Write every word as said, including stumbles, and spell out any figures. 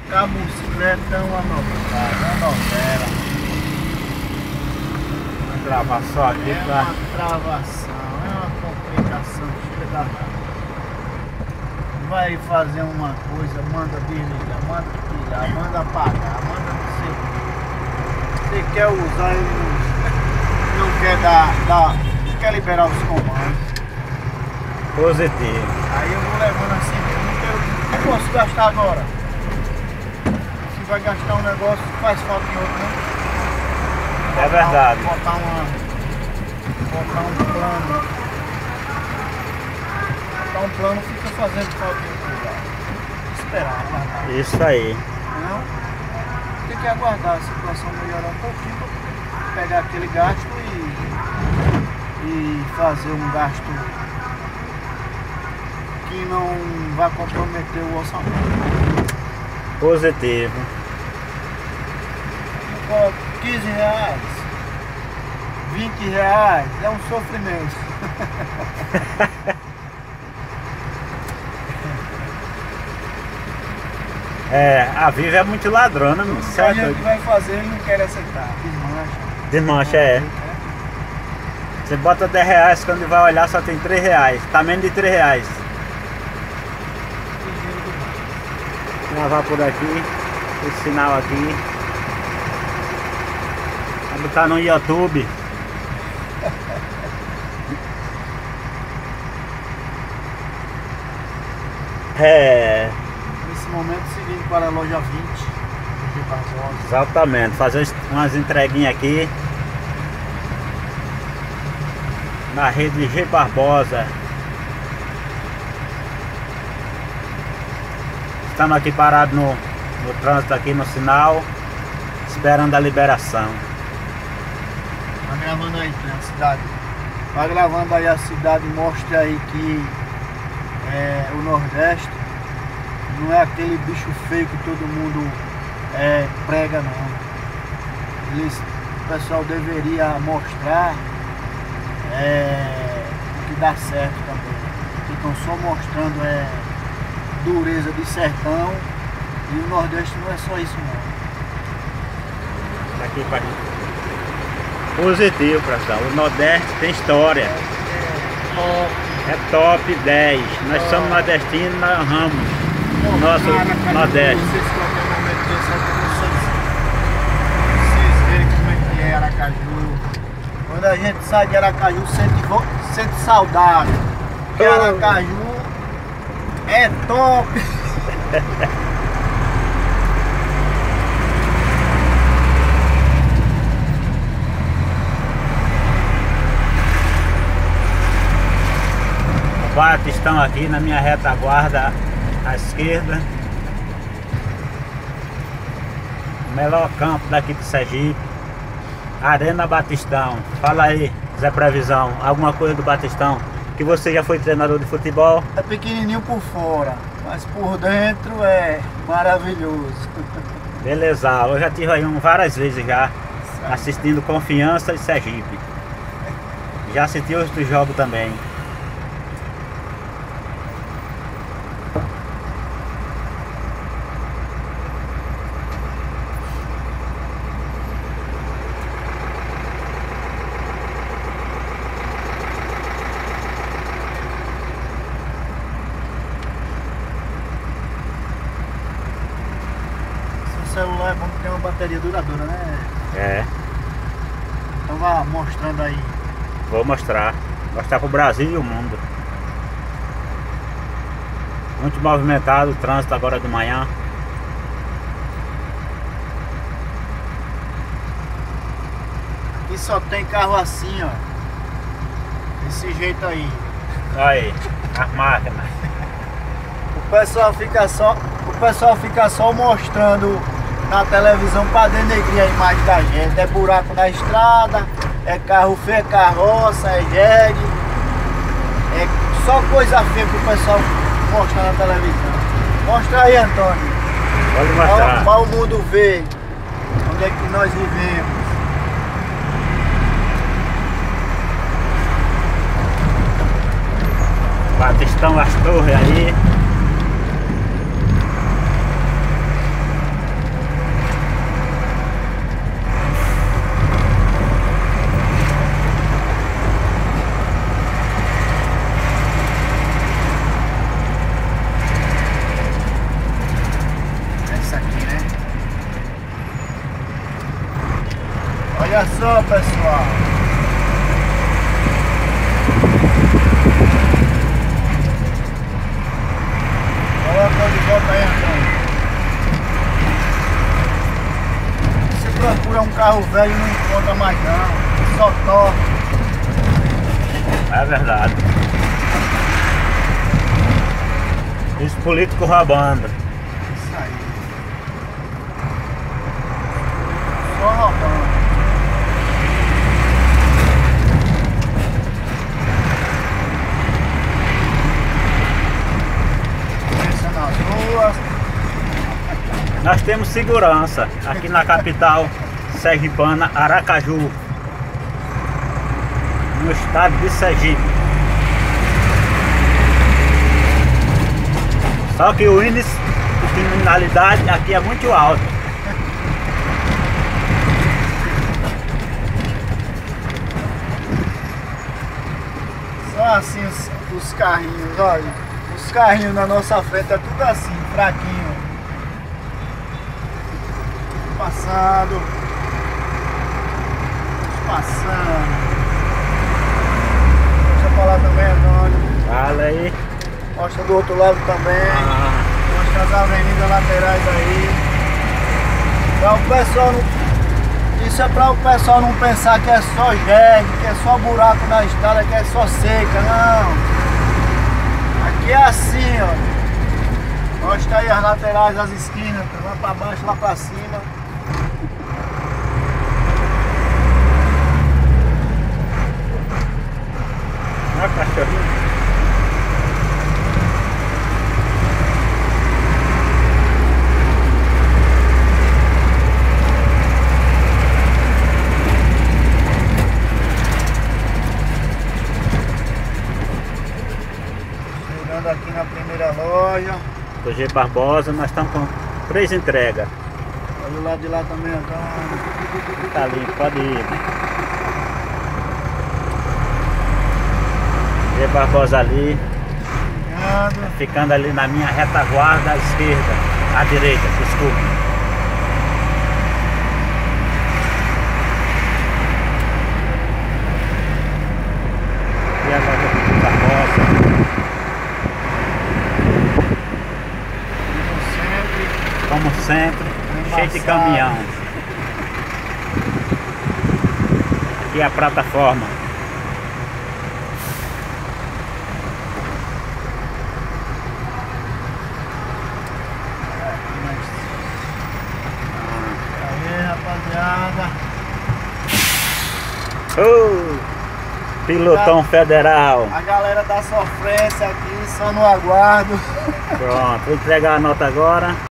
Cabocicleta é uma novidade, uma novela. Vamos gravar só aqui É pra... uma travação, é uma complicação chega da... Vai fazer uma coisa, manda desligar, manda tirar, manda apagar, manda não sei o que. Você quer usar, ele não, não quer dar, dar, não quer liberar os comandos. Positivo. Aí eu vou levando assim, eu não quero, não posso gastar agora. Se vai gastar um negócio, faz falta em outro, né? É verdade. Botar uma, botar um plano. Botar um plano fica fazendo falta em outro lugar. Esperar, aguardar. Isso aí. Não? Tem que aguardar a situação melhorar um pouquinho para pegar aquele gasto e, e fazer um gasto que não vai comprometer o orçamento. Positivo. quinze reais, vinte reais, é um sofrimento. É, a Viva é muito ladrona, não A certo? gente vai fazer, ele não quer aceitar, desmancha. Desmancha, é. Você bota dez reais, quando vai olhar só tem três reais. Tá menos de três reais. Gravar por aqui, esse sinal aqui. Vai botar no YouTube. É, Nesse momento, seguindo para a loja vinte, de Barbosa. exatamente. Fazer umas entreguinhas aqui na rede G Barbosa. Estamos aqui parados no, no trânsito aqui no sinal, esperando a liberação. Tá gravando aí, né, a cidade. Tá gravando aí a cidade, mostra aí que é, o Nordeste não é aquele bicho feio que todo mundo é, prega, não. Eles, o pessoal deveria mostrar é, o que dá certo também. Ficam só mostrando é, dureza de sertão, e o Nordeste não é só isso não. Aqui para positivo, pessoal. O Nordeste tem história. É top. É top dez. Nós Top. somos nordestinos, nós amamos o nosso Aracaju, Nordeste. Vocês qualquer momento desse aí pra vocês, vocês verem como é que é Aracaju. Quando a gente sai de Aracaju, sente, vo- sente saudade. Porque Oh. Aracaju é top. O Batistão aqui na minha retaguarda à esquerda. O melhor campo daqui de Sergipe. Arena Batistão. Fala aí, Zé Previsão, alguma coisa do Batistão? Que você já foi treinador de futebol? É pequenininho por fora, mas por dentro é maravilhoso. Beleza, eu já tive aí um, várias vezes já assistindo Confiança e Sergipe. Já assisti outros jogos também. Esse celular é bom porque tem uma bateria duradoura, né? É, Então vá mostrando aí. vou mostrar. Mostrar pro Brasil e o mundo. Muito movimentado o trânsito agora de manhã. Aqui só tem carro assim, ó. Desse jeito aí. Olha aí, as máquinas. O pessoal fica só, o pessoal fica só mostrando na televisão para denegrir a imagem da gente. É buraco na estrada, é carro feio, é carroça, é jegue. É só coisa feia que o pessoal mostra na televisão. Mostra aí, Antônio. Pode mostrar. Para o mundo ver onde é que nós vivemos. Batistão, as torres aí. Olha só, pessoal. Coloca de volta aí, Antônio. Você procura um carro velho e não encontra mais não. Só top. É verdade. Os políticos roubando. Isso aí. Só roubando. Pensa nas ruas. Nós temos segurança aqui na capital sergipana, Aracaju, no estado de Sergipe. Só que o índice de criminalidade aqui é muito alto. Só assim os, os carrinhos, olha. Os carrinhos na nossa frente é tudo assim, fraquinho. Passando. Passando. Deixa pra lá também, Antônio. Fala aí. Mostra do outro lado também. Ah. Mostra as avenidas laterais aí. Pra o pessoal não... Isso é para o pessoal não pensar que é só jegue, que é só buraco na estrada, que é só seca, não. Aqui é assim, ó. Mostra aí as laterais, as esquinas, lá para baixo, lá para cima. Olha a cachorrinha. Aqui na primeira loja do G Barbosa, nós estamos com três entregas. olha o lado de lá também, Antônio. Tá ali, pode ir. G Barbosa ali, Obrigado. ficando ali na minha retaguarda à esquerda, à direita, desculpa. E a loja do G Barbosa. Como sempre, cheio de caminhão. Aqui é a plataforma. Aí, rapaziada. Uh, pilotão federal. A galera da sofrência aqui, só no aguardo. Pronto, vou entregar a nota agora.